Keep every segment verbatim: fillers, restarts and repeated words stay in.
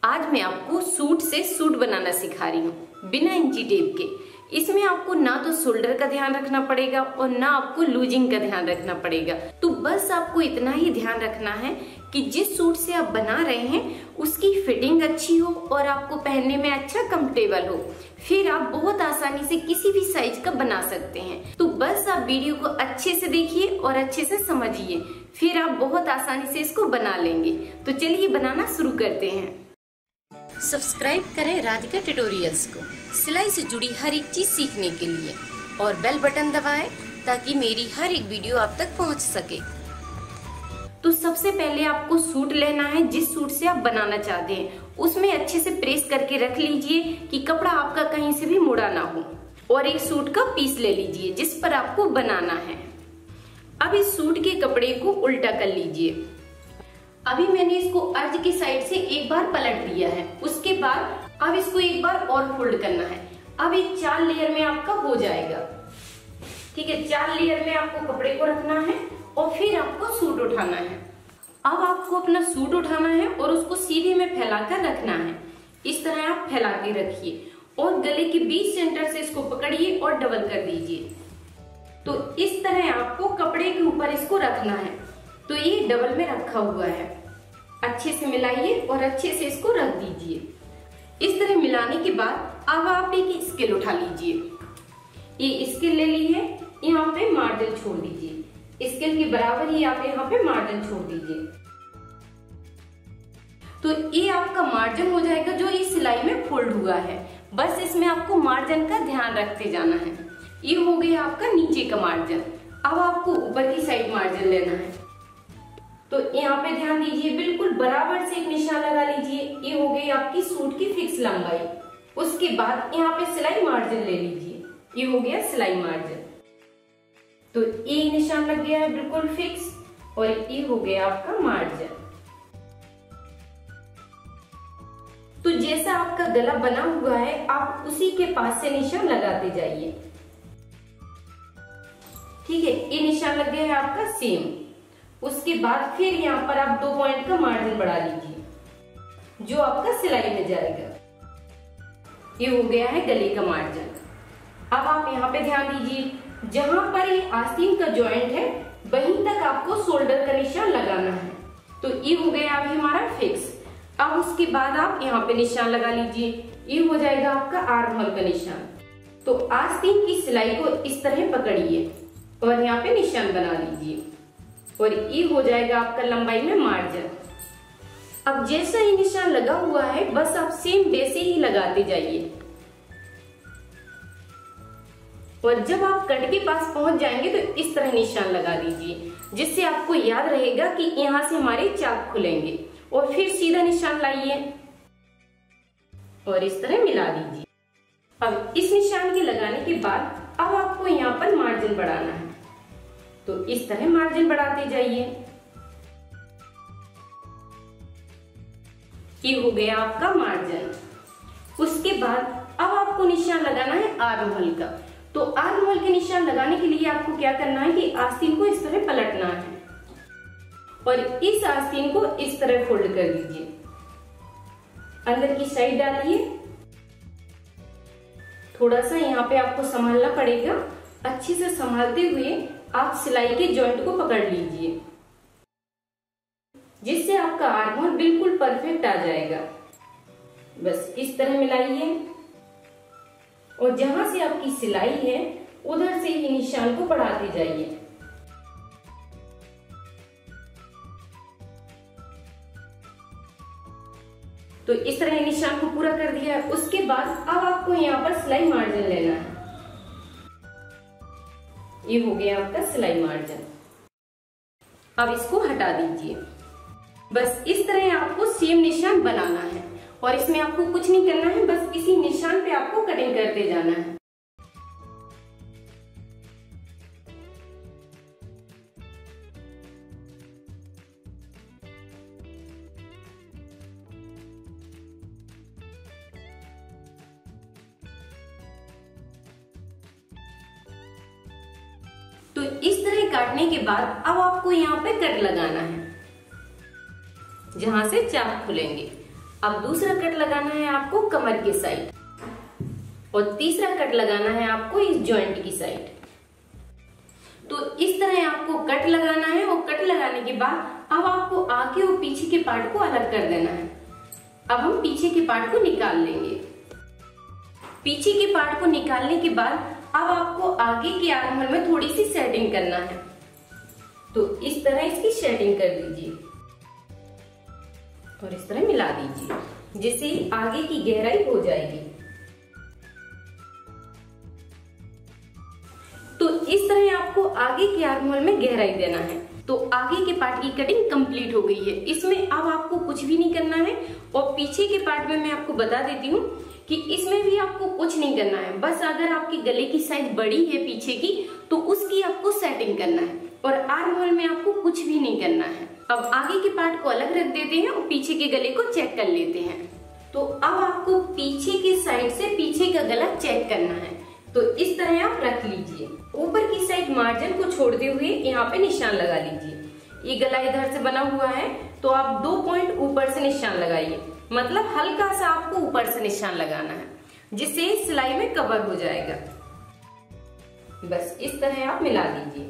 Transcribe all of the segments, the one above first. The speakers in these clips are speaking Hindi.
आज मैं आपको सूट से सूट बनाना सिखा रही हूँ बिना इंची टेप के। इसमें आपको ना तो शोल्डर का ध्यान रखना पड़ेगा और ना आपको लूजिंग का ध्यान रखना पड़ेगा। तो बस आपको इतना ही ध्यान रखना है कि जिस सूट से आप बना रहे हैं उसकी फिटिंग अच्छी हो और आपको पहनने में अच्छा कंफर्टेबल हो। फिर आप बहुत आसानी से किसी भी साइज का बना सकते हैं। तो बस आप वीडियो को अच्छे से देखिए और अच्छे से समझिए, फिर आप बहुत आसानी से इसको बना लेंगे। तो चलिए बनाना शुरू करते हैं। सब्सक्राइब करें राधिका ट्यूटोरियल्स को सिलाई से जुड़ी हर एक चीज सीखने के लिए और बेल बटन दबाएं ताकि मेरी हर एक वीडियो आप तक पहुंच सके। तो सबसे पहले आपको सूट लेना है। जिस सूट से आप बनाना चाहते हैं उसमें अच्छे से प्रेस करके रख लीजिए कि कपड़ा आपका कहीं से भी मुड़ा ना हो। और एक सूट का पीस ले लीजिए जिस पर आपको बनाना है। अब इस सूट के कपड़े को उल्टा कर लीजिए। अभी मैंने इसको अर्ज की साइड से एक बार पलट दिया है। उसके बाद अब इसको एक बार और फोल्ड करना है। अब ये चार लेयर में आपका हो जाएगा। ठीक है, चार लेयर में आपको कपड़े को रखना है और फिर आपको सूट उठाना है। अब आपको अपना सूट उठाना है और उसको सीधे में फैलाकर रखना है। इस तरह आप फैला के रखिए और गले के बीच सेंटर से इसको पकड़िए और डबल कर दीजिए। तो इस तरह आपको कपड़े के ऊपर इसको रखना है। तो ये डबल में रखा हुआ है। अच्छे से मिलाइए और अच्छे से इसको रख दीजिए। इस तरह मिलाने के बाद अब आप एक स्केल उठा लीजिए। ये स्केल ले ली है, यहाँ पे मार्जिन छोड़ दीजिए। स्केल के बराबर ही आप यहाँ पे मार्जिन छोड़ दीजिए। तो ये आपका मार्जिन हो जाएगा जो इस सिलाई में फोल्ड हुआ है। बस इसमें आपको मार्जिन का ध्यान रखते जाना है। ये हो गया आपका नीचे का मार्जिन। अब आपको ऊपर की साइड मार्जिन लेना है। तो यहाँ पे ध्यान दीजिए, बिल्कुल बराबर से एक निशान लगा लीजिए। ये हो गई आपकी सूट की फिक्स लंबाई। उसके बाद यहाँ पे सिलाई मार्जिन ले लीजिए। ये हो गया सिलाई मार्जिन। तो ये निशान लग गया है बिल्कुल फिक्स और ये हो गया आपका मार्जिन। तो जैसा आपका गला बना हुआ है आप उसी के पास से निशान लगाते जाइए। ठीक है, ये निशान लग गया है आपका सेम। उसके बाद फिर यहाँ पर आप दो पॉइंट का मार्जिन बढ़ा लीजिए जो आपका सिलाई में जाएगा। ये हो गया है गले का मार्जिन। अब आप यहाँ पे ध्यान दीजिए, जहां पर ये आस्तीन का जॉइंट है वहीं तक आपको शोल्डर का निशान लगाना है। तो ये हो गया अभी हमारा फिक्स। अब उसके बाद आप यहाँ पे निशान लगा लीजिए। ये हो जाएगा आपका आर्म होल का निशान। तो आस्तीन की सिलाई को इस तरह पकड़िए और यहाँ पे निशान बना लीजिए और ये हो जाएगा आपका लंबाई में मार्जिन। अब जैसा ये निशान लगा हुआ है बस आप सेम वैसे ही लगाते जाइए। और जब आप कट के पास पहुंच जाएंगे तो इस तरह निशान लगा दीजिए जिससे आपको याद रहेगा कि यहाँ से हमारे चाक खुलेंगे। और फिर सीधा निशान लाइए और इस तरह मिला दीजिए। अब इस निशान के लगाने के बाद अब आपको यहाँ पर मार्जिन बढ़ाना है। तो इस तरह मार्जिन बढ़ाते जाइए। ये हो गया आपका मार्जिन। उसके बाद अब आपको निशान लगाना है आर्म होल का। तो आर्म होल के निशान लगाने के लिए आपको क्या करना है कि आस्तीन को इस तरह पलटना है और इस आस्तीन को इस तरह फोल्ड कर दीजिए। अंदर की साइड डालिए। थोड़ा सा यहाँ पे आपको संभालना पड़ेगा। अच्छे से संभालते हुए आप सिलाई के जॉइंट को पकड़ लीजिए जिससे आपका आर्म होल बिल्कुल परफेक्ट आ जाएगा। बस इस तरह मिलाइए और जहां से आपकी सिलाई है उधर से ही निशान को बढ़ाते जाइए। तो इस तरह निशान को पूरा कर दिया है। उसके बाद अब आपको यहाँ पर सिलाई मार्जिन लेना है। ये हो गया आपका सिलाई मार्जिन। अब इसको हटा दीजिए। बस इस तरह आपको सेम निशान बनाना है और इसमें आपको कुछ नहीं करना है। बस इसी निशान पे आपको कटिंग करते जाना है। तो इस तरह काटने के बाद अब आपको यहाँ पे कट लगाना है जहां से चाक खुलेंगे। अब दूसरा कट लगाना है आपको कमर के साइड और तीसरा कट लगाना है आपको इस जॉइंट की साइड। तो इस तरह आपको कट लगाना है और कट लगाने के बाद अब आपको आगे और पीछे के पार्ट को अलग कर देना है। अब हम पीछे के पार्ट को निकाल लेंगे। पीछे के पार्ट को निकालने के बाद अब आपको आगे के आर्म होल में थोड़ी सी सेटिंग करना है। तो इस तरह इसकी सेटिंग कर दीजिए और इस तरह मिला दीजिए, जिससे आगे की गहराई हो जाएगी। तो इस तरह आपको आगे के आर्म होल में गहराई देना है। तो आगे के पार्ट की कटिंग कंप्लीट हो गई है। इसमें अब आपको कुछ भी नहीं करना है। और पीछे के पार्ट में मैं आपको बता देती हूँ कि इसमें भी आपको कुछ नहीं करना है। बस अगर आपकी गले की साइज बड़ी है पीछे की तो उसकी आपको सेटिंग करना है और आर्म होल में आपको कुछ भी नहीं करना है। अब आगे के पार्ट को अलग रख देते हैं और पीछे के गले को चेक कर लेते हैं। तो अब आपको पीछे की साइड से पीछे का गला चेक करना है। तो इस तरह आप रख लीजिए। ऊपर की साइड मार्जिन को छोड़ते हुए यहाँ पे निशान लगा लीजिए। ये गला इधर से बना हुआ है तो आप दो पॉइंट ऊपर से निशान लगाइए, मतलब हल्का सा आपको ऊपर से निशान लगाना है, जिससे सिलाई में कवर हो जाएगा। बस इस तरह आप मिला दीजिए।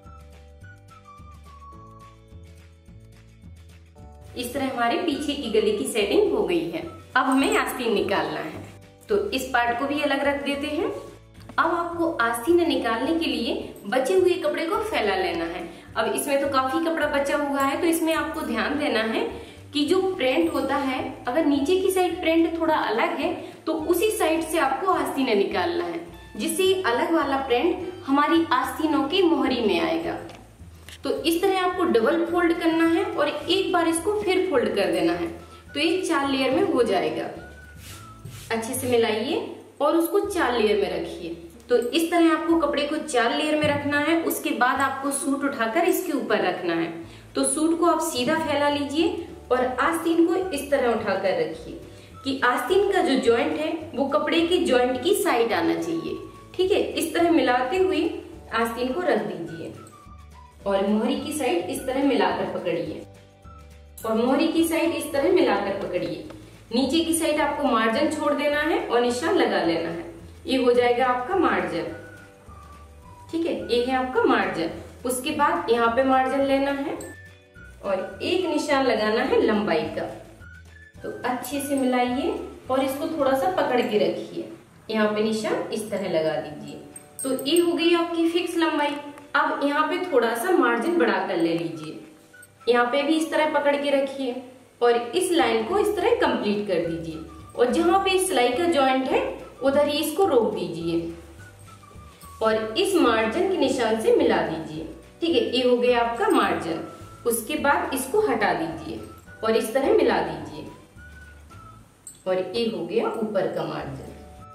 इस तरह हमारे पीछे की गले की सेटिंग हो गई है। अब हमें आस्तीन निकालना है। तो इस पार्ट को भी अलग रख देते हैं। अब आपको आस्तीन निकालने के लिए बचे हुए कपड़े को फैला लेना है। अब इसमें तो काफी कपड़ा बचा हुआ है, तो इसमें आपको ध्यान देना है कि जो प्रिंट होता है, अगर नीचे की साइड प्रिंट थोड़ा अलग है तो उसी साइड से आपको आस्तीन निकालना है, जिससे अलग वाला प्रिंट हमारी आस्तीनों की मोहरी में आएगा। तो इस तरह आपको डबल फोल्ड करना है और एक बार इसको फिर फोल्ड कर देना है, तो ये चार लेयर में हो जाएगा। अच्छे से मिलाइए और उसको चार लेयर में रखिए। तो इस तरह आपको कपड़े को चार लेयर में रखना है। उसके बाद आपको सूट उठाकर इसके ऊपर रखना है। तो सूट को आप सीधा फैला लीजिए और आस्तीन को इस तरह उठाकर रखिए कि आस्तीन का जो जॉइंट है वो कपड़े की जॉइंट की साइड आना चाहिए। ठीक है, इस तरह मिलाते हुए आस्तीन को रख दीजिए और मोहरी की साइड इस तरह मिलाकर पकड़िए और मोहरी की साइड इस तरह मिलाकर पकड़िए। नीचे की साइड आपको मार्जिन छोड़ देना है और निशान लगा लेना है। ये हो जाएगा आपका मार्जिन। ठीक है, ये है आपका मार्जिन। उसके बाद यहाँ पे मार्जिन लेना है और एक निशान लगाना है लंबाई का। तो अच्छे से मिलाइए और इसको थोड़ा सा पकड़ के रखिए। यहाँ पे निशान इस तरह लगा दीजिए। तो ये हो गई आपकी फिक्स लंबाई। अब यहाँ पे थोड़ा सा मार्जिन बढ़ा कर ले लीजिए। यहाँ पे भी इस तरह पकड़ के रखिए और इस लाइन को इस तरह कंप्लीट कर दीजिए और जहाँ पे सिलाई का जॉइंट है उधर ही इसको रोक दीजिए और इस मार्जिन के निशान से मिला दीजिए। ठीक है, ये हो गया आपका मार्जिन। उसके बाद इसको हटा दीजिए और इस तरह मिला दीजिए और ये हो गया ऊपर का मार्जिन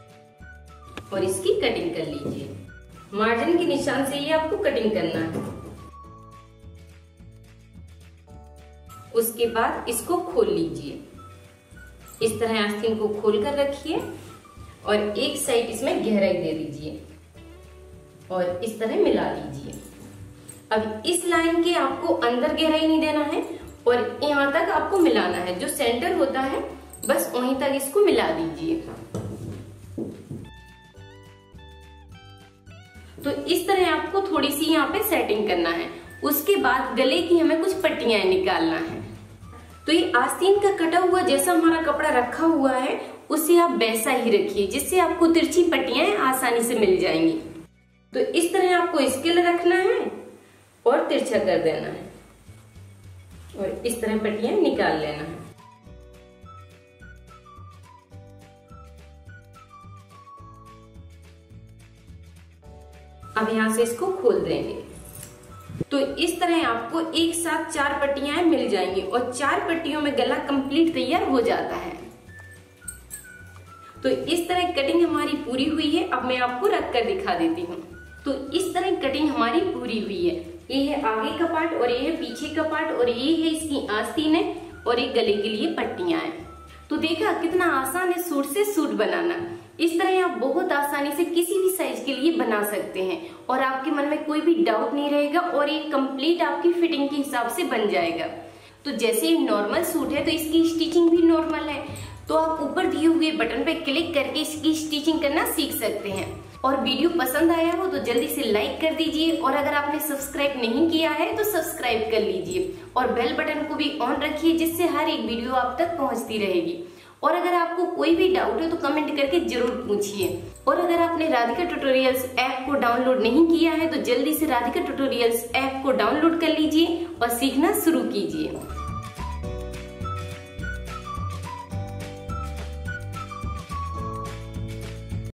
और इसकी कटिंग कर लीजिए। मार्जिन के निशान से ये आपको कटिंग करना है। उसके बाद इसको खोल लीजिए। इस तरह आस्तीन को खोल कर रखिए और एक साइड इसमें गहराई दे दीजिए और इस तरह मिला लीजिए। अब इस लाइन के आपको अंदर गहराई नहीं देना है और यहाँ तक आपको मिलाना है। जो सेंटर होता है बस वहीं तक इसको मिला दीजिए। तो इस तरह आपको थोड़ी सी यहाँ पे सेटिंग करना है। उसके बाद गले की हमें कुछ पट्टियां निकालना है। तो ये आस्तीन का कटा हुआ जैसा हमारा कपड़ा रखा हुआ है उसे आप वैसा ही रखिए, जिससे आपको तिरछी पट्टियां आसानी से मिल जाएंगी। तो इस तरह आपको स्केल रखना है और तिरछा कर देना है और इस तरह पट्टियां निकाल लेना है। अब यहां से इसको खोल देंगे। तो इस तरह आपको एक साथ चार पट्टियां मिल जाएंगी और चार पट्टियों में गला कंप्लीट तैयार हो जाता है। तो इस तरह कटिंग हमारी पूरी हुई है। अब मैं आपको रख कर दिखा देती हूँ। तो इस तरह कटिंग हमारी पूरी हुई है। ये है आगे का पार्ट और ये है पीछे का पार्ट और ये है इसकी आस्तीन है और ये गले के लिए पट्टियां हैं। तो देखा कितना आसान है सूट से सूट बनाना। इस तरह आप बहुत आसानी से किसी भी साइज के लिए बना सकते हैं और आपके मन में कोई भी डाउट नहीं रहेगा और ये कंप्लीट आपकी फिटिंग के हिसाब से बन जाएगा। तो जैसे ये नॉर्मल सूट है तो इसकी स्टिचिंग भी नॉर्मल है, तो आप ऊपर दिए हुए बटन पे क्लिक करके इसकी स्टिचिंग करना सीख सकते हैं। और वीडियो पसंद आया हो तो जल्दी से लाइक कर दीजिए, और अगर आपने सब्सक्राइब नहीं किया है तो सब्सक्राइब कर लीजिए और बेल बटन को भी ऑन रखिए, जिससे हर एक वीडियो आप तक पहुंचती रहेगी। और अगर आपको कोई भी डाउट है तो कमेंट करके जरूर पूछिए। और अगर आपने राधिका ट्यूटोरियल्स ऐप को डाउनलोड नहीं किया है तो जल्दी से राधिका ट्यूटोरियल्स ऐप को डाउनलोड कर लीजिए और सीखना शुरू कीजिए।